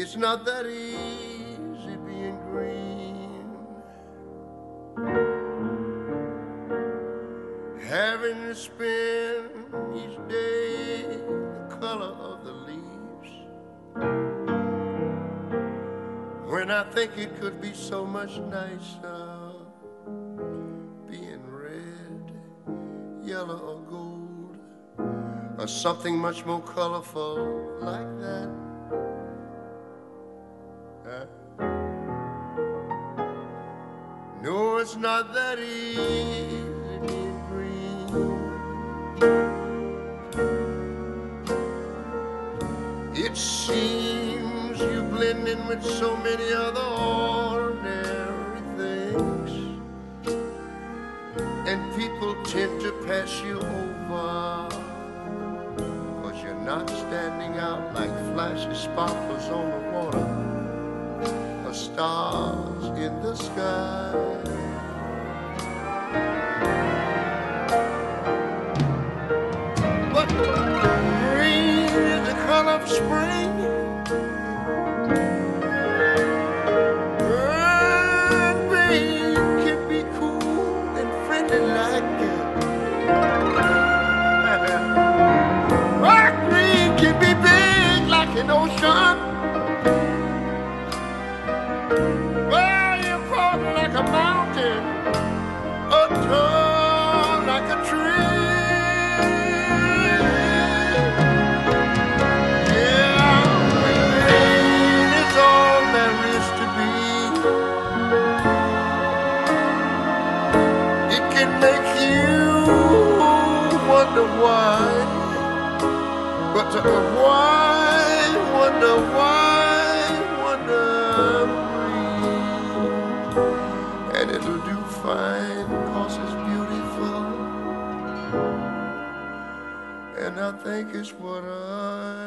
It's not that easy being green, having to spend each day the color of the leaves, when I think it could be so much nicer being red, yellow or gold, or something much more colorful like that. No, it's not that easy being green. It seems you blend in with so many other ordinary things, and people tend to pass you over, 'cause you're not standing out like flashy sparklers on the water, stars in the sky. But green is the color of spring, and green can be cool and friendly like it. But green can be big like an ocean. Well, you're caught like a mountain, or tall like a tree. Yeah, green is all there is to be. It can make you wonder why, but wonder and it'll do fine 'cause it's beautiful, and I think it's what I